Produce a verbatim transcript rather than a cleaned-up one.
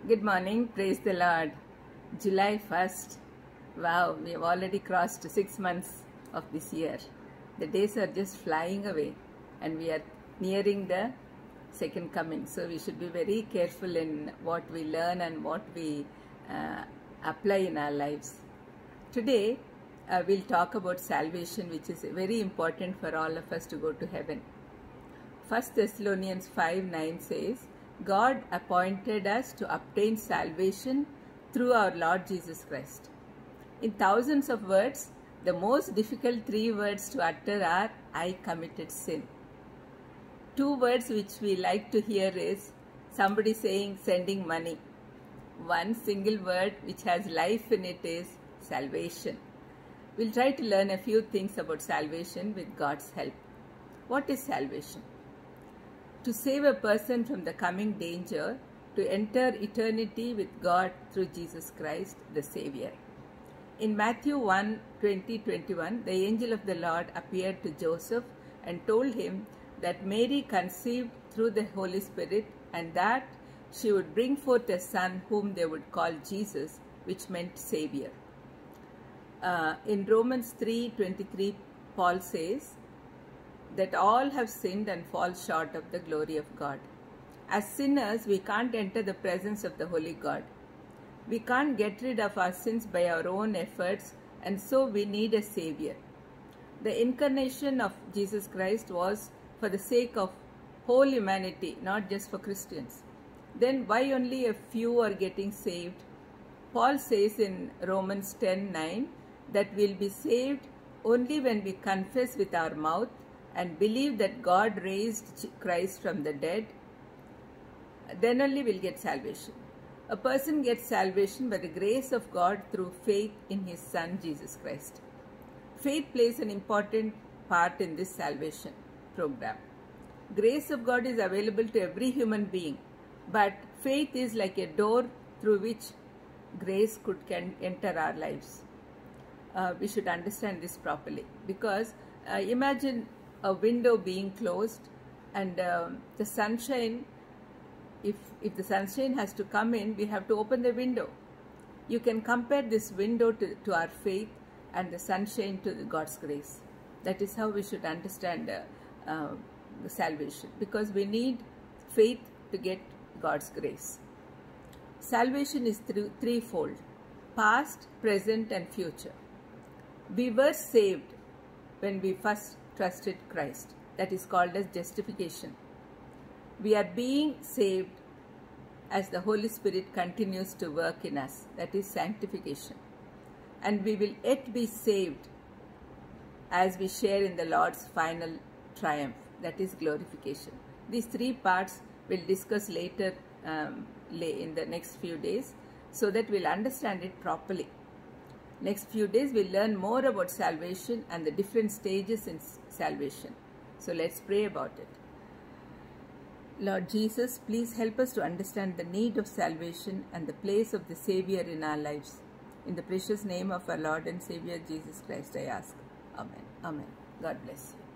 Good morning, praise the Lord. July first. Wow, we have already crossed six months of this year. The days are just flying away and we are nearing the second coming. So we should be very careful in what we learn and what we uh, apply in our lives. Today, uh, we'll talk about salvation, which is very important for all of us to go to heaven. First Thessalonians five nine says, God appointed us to obtain salvation through our Lord Jesus Christ. In thousands of words, the most difficult three words to utter are, I committed sin. Two words which we like to hear is somebody saying sending money. One single word which has life in it is salvation. We'll try to learn a few things about salvation with God's help. What is salvation? To save a person from the coming danger, to enter eternity with God through Jesus Christ, the Savior. In Matthew one twenty to twenty-one, the angel of the Lord appeared to Joseph and told him that Mary conceived through the Holy Spirit and that she would bring forth a son whom they would call Jesus, which meant Savior. Uh, in Romans three twenty-three, Paul says that all have sinned and fall short of the glory of God. As sinners, we can't enter the presence of the Holy God. We can't get rid of our sins by our own efforts, and so we need a Savior. The incarnation of Jesus Christ was for the sake of whole humanity, not just for Christians. Then why only a few are getting saved? Paul says in Romans ten nine that we'll be saved only when we confess with our mouth and believe that God raised Christ from the dead. Then only we'll get salvation. A person gets salvation by the grace of God through faith in His Son, Jesus Christ. Faith plays an important part in this salvation program. Grace of God is available to every human being, but faith is like a door through which grace could can enter our lives. Uh, we should understand this properly, because uh, imagine a window being closed and uh, the sunshine, if, if the sunshine has to come in, we have to open the window. You can compare this window to, to our faith and the sunshine to the God's grace. That is how we should understand uh, uh, the salvation, because we need faith to get God's grace. Salvation is through, threefold: past, present and future. We were saved when we first trusted Christ. That is called as justification. We are being saved as the Holy Spirit continues to work in us. That is sanctification. And we will yet be saved as we share in the Lord's final triumph. That is glorification. These three parts we'll discuss later um, in the next few days, so that we'll understand it properly. Next few days we'll learn more about salvation and the different stages in salvation. So let's pray about it. Lord Jesus, please help us to understand the need of salvation and the place of the Savior in our lives. In the precious name of our Lord and Savior Jesus Christ I ask. Amen. Amen. God bless you.